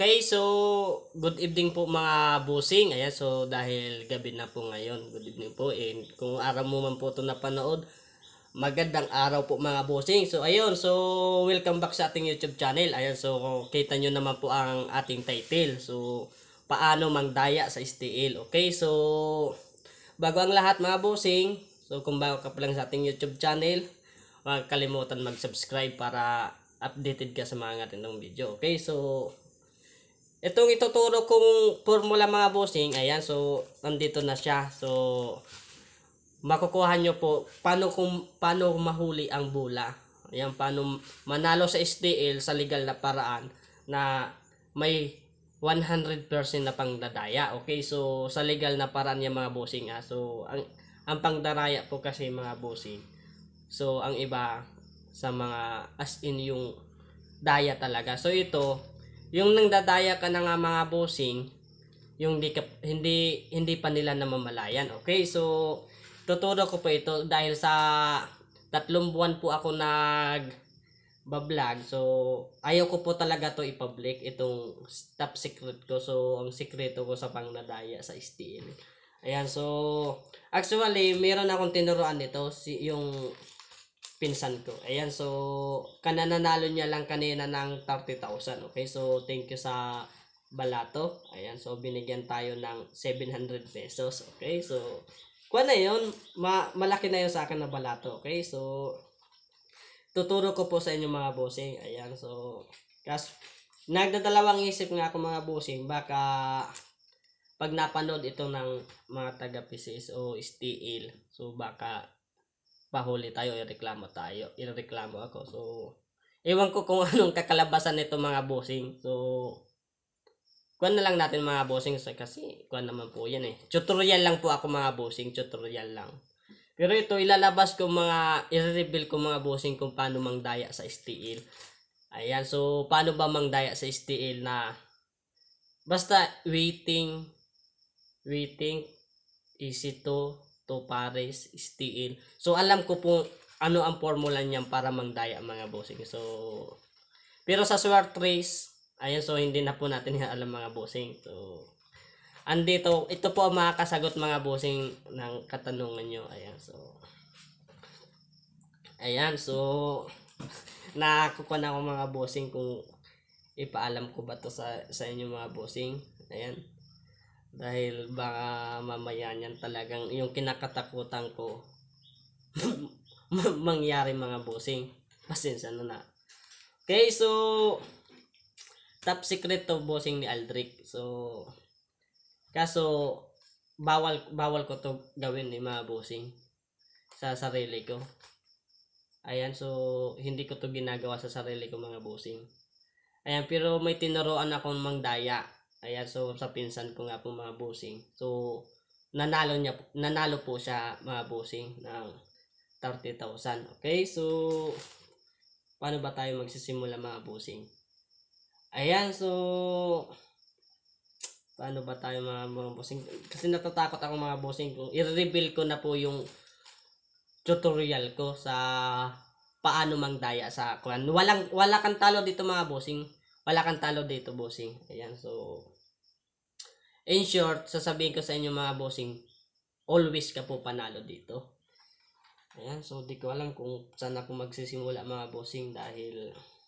Okay, so good evening po mga bossing. Ayan, so dahil gabi na po ngayon, good evening po. And kung araw mo man po ito napanood, magandang araw po mga bossing. So ayun, so welcome back sa ating YouTube channel. Ayan, so kita nyo naman po ang ating title. So paano mangdaya sa STL. Okay, so bago ang lahat mga bossing, so kung bago ka pa lang sa ating YouTube channel, huwag kalimutan mag-subscribe para updated ka sa mga ganitong video. Okay, so itong ituturo kong formula mga bossing, ayan, so nandito na siya. So makukuha nyo po paano mahuli ang bola. Ayan, paano manalo sa STL sa legal na paraan na may 100% na pangdadaya. Okay, so sa legal na paraan yung mga bossing. So ang pangdaraya po kasi mga bossing, so ang iba sa mga as in yung daya talaga. So ito, yung nangdadaya ka na nga mga bossing, yung hindi pa nila namamalayan. Okay, so tuturo ko po ito dahil sa 3 buwan po ako nag-vlog. So ayaw ko po talaga to i-public, itong top secret ko. So ang sikreto ko sa pangdadaya sa STL. Ayan, so actually meron akong tinuruan nito, yung pinsan ko. Ayan, so kananalo niya lang kanina ng 30,000. Okay, so thank you sa balato. Ayan, so binigyan tayo ng 700 pesos. Okay, so kuha na yun, malaki na yun sa akin na balato. Okay, so tuturo ko po sa inyo mga bossing. Ayan, so nagdadalawang isip nga ako mga bossing, baka pag napanood ito ng mga taga PCS o STL, so baka pahuli tayo, ireklamo ako. So ewan ko kung anong kakalabasan nito mga bossing. So kuha na lang natin mga bossing, kasi kuha naman po yan tutorial lang po ako mga bossing, tutorial lang. Pero ito ilalabas ko i-reveal ko mga bossing kung paano mangdaya sa STL. Ayan, so paano ba mangdaya sa STL na basta waiting easy to pares STL. So alam ko po ano ang formula niyan para mangdaya mga bossing. So pero sa short race, ayan, so hindi na po natin alam mga bossing. So ito po ang makakasagot mga bossing ng katanungan nyo. Ayan, so nakakuha na ako mga bossing kung ipaalam ko ba to sa inyo mga bossing. Ayan, dahil baka mamaya niyan talagang yung kinakatakutan ko mangyari mga bossing. Pasensya na. Okay, so top secret to bossing ni Aldrich. So kaso bawal ko to gawin ni mga bossing sa sarili ko. Ayan, so hindi ko to ginagawa sa sarili ko mga bossing. Ayan, pero may tinuruan akong mangdaya. Ayan, so sa pinsan ko nga po mga bossing. So nanalo po siya mga bossing ng 30,000. Okay, so paano ba tayo magsisimula mga bossing? Ayan, so paano ba tayo mga bossing? Kasi natatakot ako mga bossing kung i-reveal ko na po yung tutorial ko sa paano mangdaya sa kuan. Wala kang talo dito mga bossing. Wala kang talo dito bossing. Ayan, so in short, sasabihin ko sa inyo mga bossing, always ka po panalo dito. Ayan, so di ko alam kung saan ako magsisimula mga bossing dahil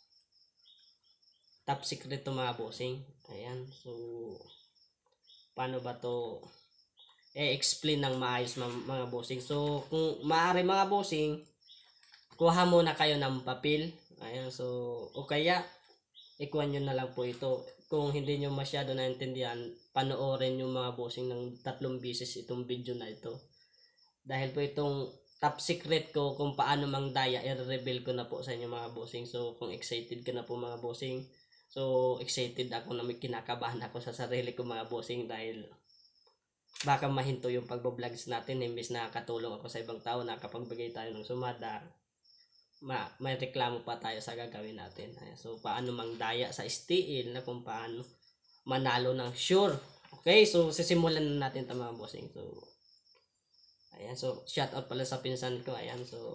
top secret to mga bossing. Ayan, so paano ba to explain ng maayos mga bossing? So kung maaari mga bossing, kuha muna kayo ng papel. Ayan, so o kaya ikuha nyo na lang po ito. Kung hindi nyo masyado naintindihan, panoorin nyo mga bossing ng 3 beses itong video na ito. Dahil po itong top secret ko kung paano mangdaya, i-reveal ko na po sa inyo mga bossing. So kung excited ka na po mga bossing, so excited ako na may kinakabahan ako sa sarili ko mga bossing, dahil baka mahinto yung pagbabloggs natin. Imbis nakakatulong ako sa ibang tao, nakapagbigay tayo ng sumada, may reklamo pa tayo sa gagawin natin. So paano mangdaya sa STL na kung paano manalo ng sure. Okay, so sisimulan na natin ito mga bossing. So ayan, so shout out pala sa pinsan ko. Ayan, so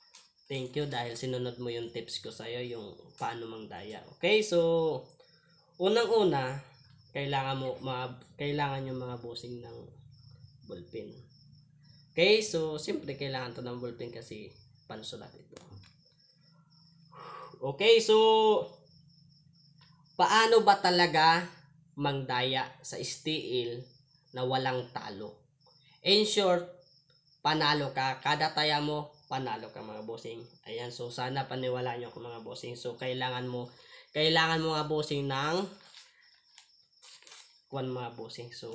thank you dahil sinunod mo yung tips ko sa'yo, yung paano mangdaya. Okay, so Unang-una, kailangan yung mga bossing ng ballpen. Okay, so siyempre kailangan to ng ballpen kasi pansulat ito. Okay, so paano ba talaga mangdaya sa STL na walang talo? In short, panalo ka. Kada taya mo, panalo ka mga bossing. Ayan, so sana paniwalaan nyo ako mga bossing. So kailangan mo mga bossing ng mga bossing. So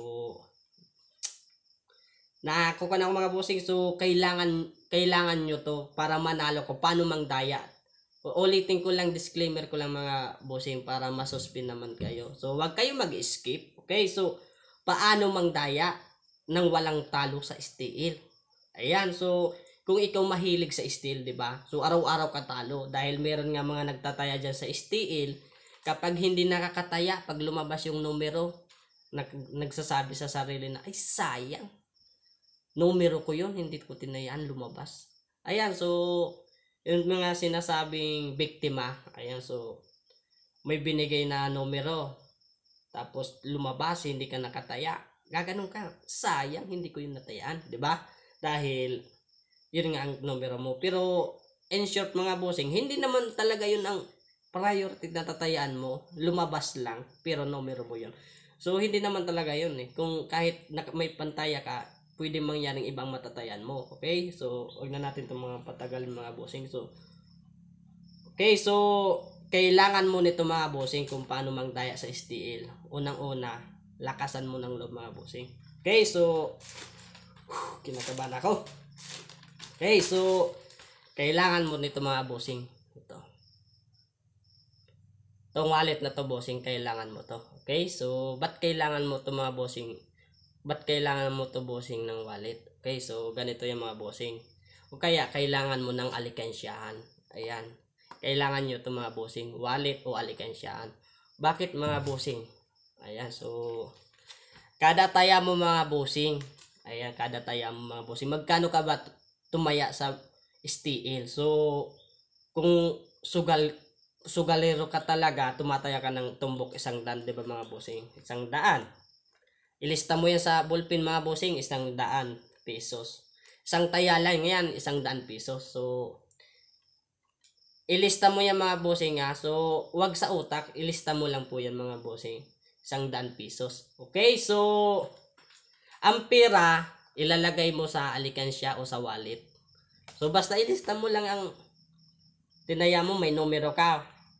nakukuha na ako mga bossing. So kailangan nyo to para manalo ko. Paano mangdaya? Ulitin ko lang, disclaimer ko lang mga bossing para masuspend naman kayo. So wag kayo mag-skip. Okay, so paano mangdaya nang walang talo sa STL? Ayan, so kung ikaw mahilig sa STL, 'di ba? So araw-araw ka talo dahil meron nga mga nagtataya diyan sa STL, kapag hindi nakakataya, pag lumabas yung numero, nagsasabi sa sarili na, ay sayang. Numero ko 'yon, hindi ko tinayaan, lumabas. Ayan, so yung mga sinasabing biktima, ayan, so may binigay na numero, tapos lumabas, hindi ka nakataya. Gaganon ka, sayang, hindi ko yung natayaan, 'di ba? Dahil yun nga ang numero mo. Pero in short mga bossing, hindi naman talaga yun ang priority na tatayaan mo. Lumabas lang, pero numero mo yun. So hindi naman talaga yun eh. Kung kahit may pantaya ka, pwede mangyaring ibang matatayaan mo. Okay? So huwag na natin itong mga patagalin mga bossing. So okay, so kailangan mo nito mga bossing kung paano mangdaya sa STL. Unang-una, lakasan mo ng loob mga bossing. Okay, so kinakabahan ako. Okay, so kailangan mo nito mga bossing. Itong wallet na to bossing, kailangan mo to. Okay, so ba't kailangan mo to mga bossing? Ba't kailangan mo to bossing ng wallet? Okay, so ganito yung mga bossing. O kaya kailangan mo ng alikansyahan. Ayan, kailangan nyo to mga bossing, wallet o alikansyahan. Bakit mga bossing? Ayan, so kada taya mo mga bossing, ayan, kada taya mo mga bossing, magkano ka ba tumaya sa STL? So kung sugalero ka talaga, tumataya ka ng tumbok 100, 'di ba mga bossing? 100. Ilista mo yan sa ballpen mga bossing, 100 pesos. Isang taya lang yan, 100 pesos. So ilista mo yan mga bossing ha. So wag sa utak, ilista mo lang po yan mga bossing. 100 pesos. Okay, so ang pera ilalagay mo sa alikansya o sa wallet. So basta ilista mo lang ang tinaya mo, may numero ka.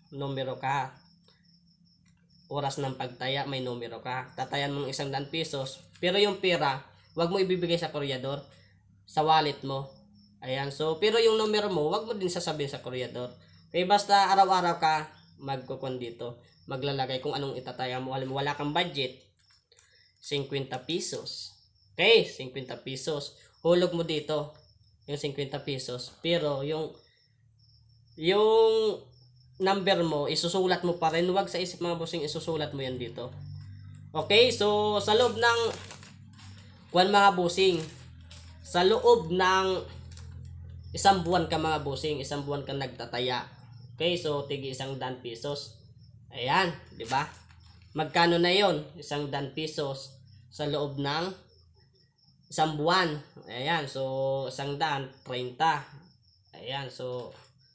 Oras ng pagtaya, may numero ka. Tatayan mo ng 100 pesos. Pero yung pera, wag mo ibibigay sa kuryador, sa wallet mo. Ayan, so pero yung numero mo, wag mo din sasabihin sa kuryador. Okay, basta araw-araw ka magkukon dito, maglalagay kung anong itataya mo. Alam mo, wala kang budget, 50 pesos. Okay, 50 pesos. Hulog mo dito yung 50 pesos. Pero yung number mo, isusulat mo pa rin. Huwag sa isip mga bossing, isusulat mo yan dito. Okay, so sa loob ng mga bossing, sa loob ng isang buwan ka mga bossing, isang buwan ka nagtataya. Okay, so tigi 100 pesos. Ayan, di ba? Magkano na yon? 100 pesos sa loob ng isang buwan. Ayan, so 100, 30. Ayan, so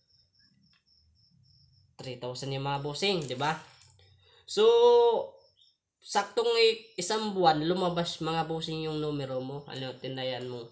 3,000 yung mga bossing, di ba? So saktong isang buwan lumabas mga bossing yung numero mo. Ano, tinayan mo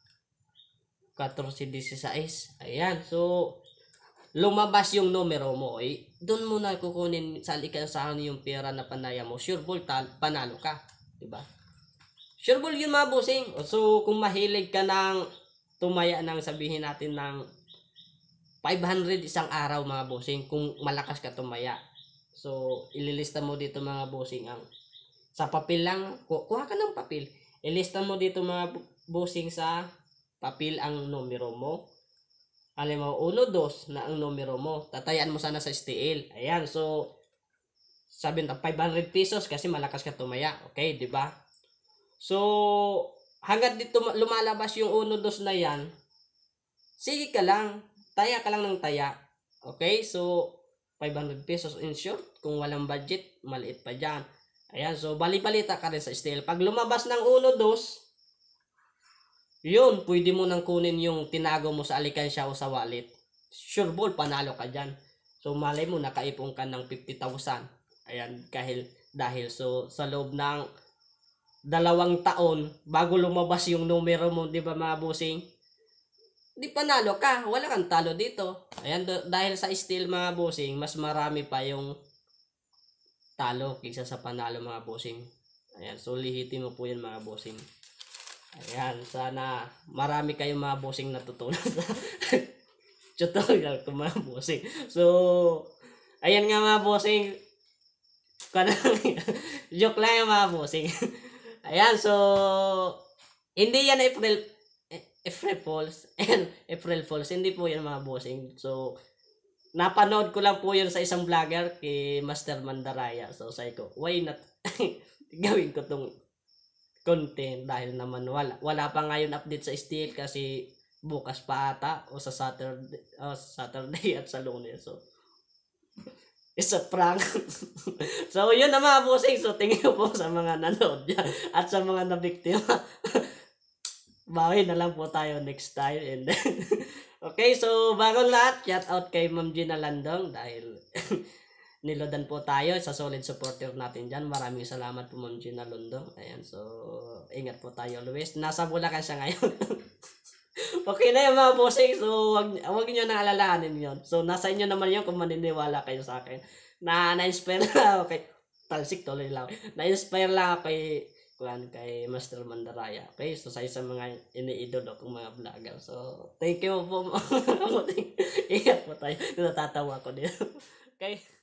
14-16. Ayan, so lumabas yung numero mo. Doon mo na kukunin sa alikansyahan yung pera na panaya mo. Sure ball, panalo ka, di ba? Sure ball yun mga bossing. So kung mahilig ka ng tumaya ng sabihin natin ng 500 isang araw mga bossing, kung malakas ka tumaya. So ililista mo dito mga bossing ang sa papel lang, kuha ka ng papel. Ilista mo dito mga bossing sa papel ang numero mo. Alam mo, 1, 2 na ang numero mo. Tatayaan mo sana sa STL. Ayan, so sabi na 500 pesos kasi malakas ka tumaya. Okay, di ba? So hanggat dito lumalabas yung 1, 2 na yan, sige ka lang. Taya ka lang ng taya. Okay? So 500 pesos in short. Kung walang budget, maliit pa dyan. Ayan, so bali-balita ka rin sa steel. Pag lumabas ng 1, 2, yun, pwede mo nang kunin yung tinago mo sa alikansya o sa wallet. Sure ball, panalo ka dyan. So malay mo, nakaipon ka ng 50,000. Ayan, dahil so sa loob ng 2 taon, bago lumabas yung numero mo, di ba mga bossing? Di panalo ka, wala kang talo dito. Ayan, dahil sa steel mga bossing, mas marami pa yung talo kaysa sa panalo mga bossing. Ayan, so lihitin mo po yan mga bossing. Ayan, sana marami kayong mga bossing natutunan sa tutorial ko mga bossing. So, ayan nga mga bossing. Joke lang yung mga bossing. Ayan, so, hindi yan April Fools. April Fools, hindi po yan mga bossing. So, napanood ko lang po yun sa isang vlogger kay Master Mandaraya. So, sabi ko, why not gawin ko tong content dahil naman wala pa ngayon update sa steel kasi bukas pa ata o sa Saturday at sa Lunes. So, it's a prank. So, yun na mga bossing. So, tingin po sa mga nanood dyan at sa mga nabiktima. Bawi na lang po tayo next time. And okay, so bago lahat, shout out kay Ma'am Gina Landong dahil nilodan po tayo sa solid supporter natin dyan. Maraming salamat po Ma'am Gina Landong. Ayan, so ingat po tayo always. Nasa Bulacan siya ngayon. Okay na yung mga bossing. So wag nyo nang alalahanin yun. So nasa inyo naman yun kung maniniwala kayo sa akin. Na-inspire lang ako kay talsik tuloy lang. Na-inspire lang ako kay Master Mandaraya. Okay, so sa isang mga iniidolo kong mga vlogger. So thank you po. Ingat po tayo. Natatawa ko dito. Okay.